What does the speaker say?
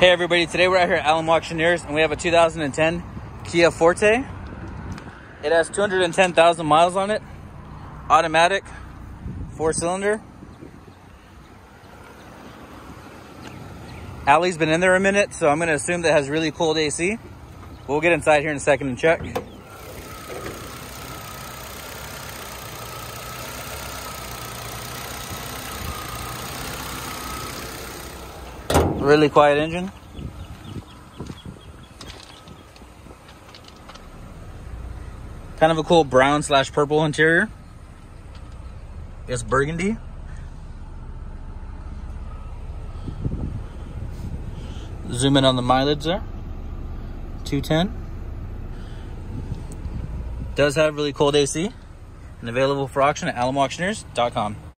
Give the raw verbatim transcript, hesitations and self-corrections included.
Hey everybody, today we're out here at Allen Auctioneers and we have a two thousand ten Kia Forte. It has two hundred ten thousand miles on it, automatic, four cylinder. Allie's been in there a minute, so I'm gonna assume that it has really cold A C. We'll get inside here in a second and check. Really quiet engine. Kind of a cool brown slash purple interior. It's burgundy. Zoom in on the mileage there. two ten. Does have really cold A C and available for auction at allen auctioneers dot com.